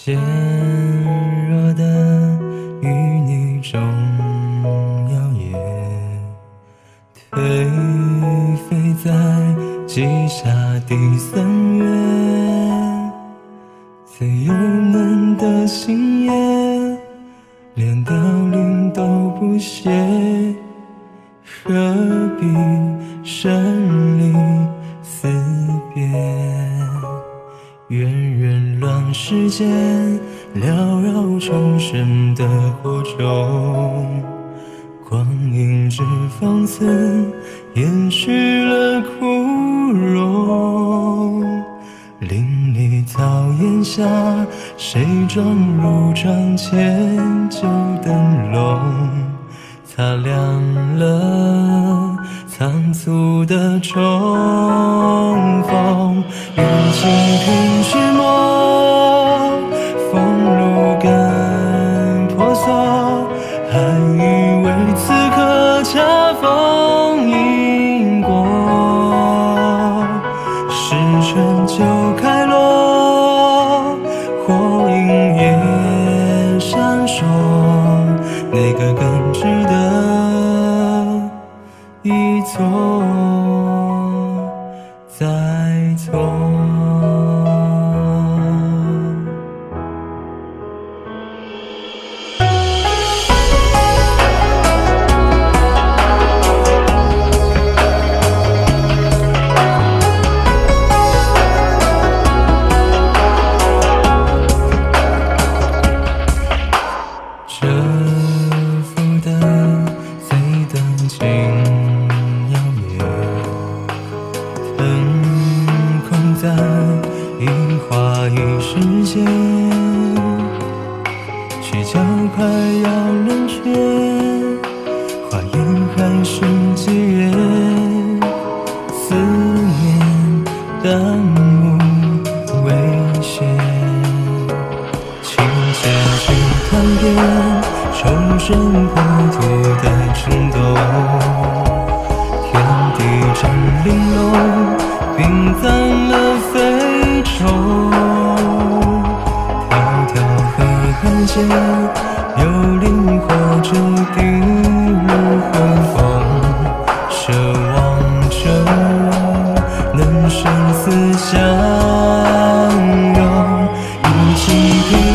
渐弱的与你终摇曳，颓废在季夏第3月，最幽闷的星夜，连凋零都不屑，何必生离死别？愿人乱世间，缭绕重生的火种，光阴只方寸，掩饰了枯荣。邻里草檐下，谁装入窗前旧灯笼，擦亮了仓促的重逢。愿清萍之梦，风露更婆娑，还以为此刻恰逢因果，时辰就开落，火影也闪烁，哪个更值得一错再错？这幅的最动情摇曳，腾空在一花一世间，曲角快要冷却，花颜还是几月，思念淡漠微歇，情节去谈遍重生破土的冲动，天地真玲珑，冰散了飞虫，条条河汉间，有灵或者滴入魂风，奢望着能生死相拥，一起